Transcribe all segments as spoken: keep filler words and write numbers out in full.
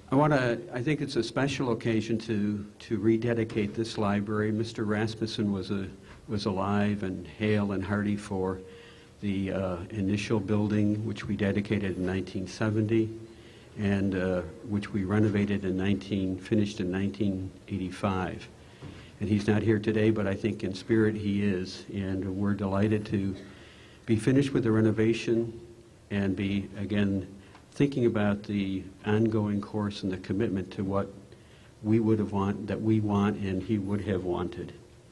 I want to, I think it's a special occasion to, to rededicate this library. Mister Rasmuson was, a, was alive and hale and hearty for the uh, initial building, which we dedicated in nineteen seventy, and uh, which we renovated in nineteen, finished in nineteen eighty-five. And he's not here today, but I think in spirit he is, and we're delighted to be finished with the renovation and be, again, thinking about the ongoing course and the commitment to what we would have want, that we want and he would have wanted.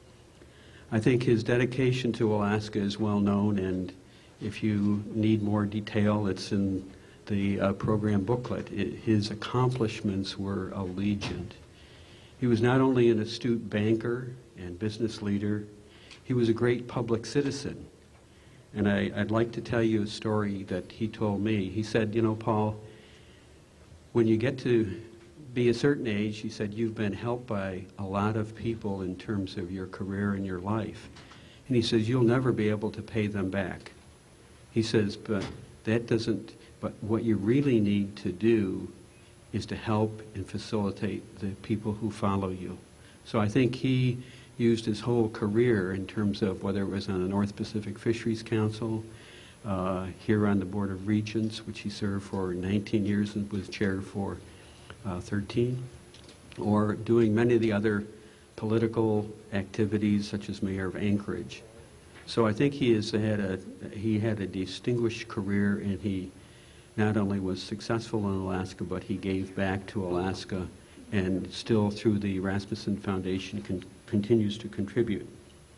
I think his dedication to Alaska is well known, and if you need more detail, it's in the uh, program booklet. It, his accomplishments were a legion. He was not only an astute banker and business leader, he was a great public citizen. And I, I'd like to tell you a story that he told me. He said, you know, Paul, when you get to be a certain age, he said, you've been helped by a lot of people in terms of your career and your life. And he says, you'll never be able to pay them back. He says, but that doesn't, but what you really need to do is to help and facilitate the people who follow you. So I think he used his whole career in terms of whether it was on the North Pacific Fisheries Council, uh, here on the Board of Regents, which he served for nineteen years and was chair for uh, thirteen, or doing many of the other political activities such as mayor of Anchorage. So I think he has had a, he had a distinguished career, and he not only was successful in Alaska, but he gave back to Alaska, and still through the Rasmuson Foundation con continues to contribute.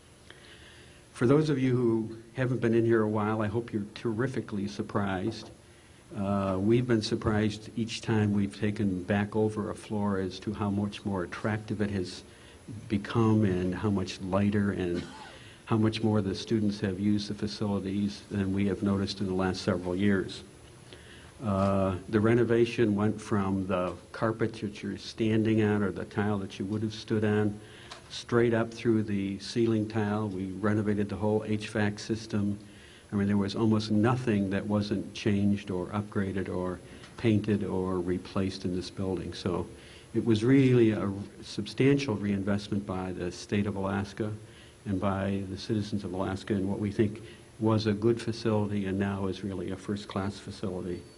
For those of you who haven't been in here a while, I hope you're terrifically surprised. Uh, we've been surprised each time we've taken back over a floor as to how much more attractive it has become and how much lighter and how much more the students have used the facilities than we have noticed in the last several years. Uh, the renovation went from the carpet that you're standing on or the tile that you would have stood on straight up through the ceiling tile. We renovated the whole H V A C system. I mean, there was almost nothing that wasn't changed or upgraded or painted or replaced in this building. So it was really a substantial reinvestment by the state of Alaska and by the citizens of Alaska in what we think was a good facility and now is really a first-class facility.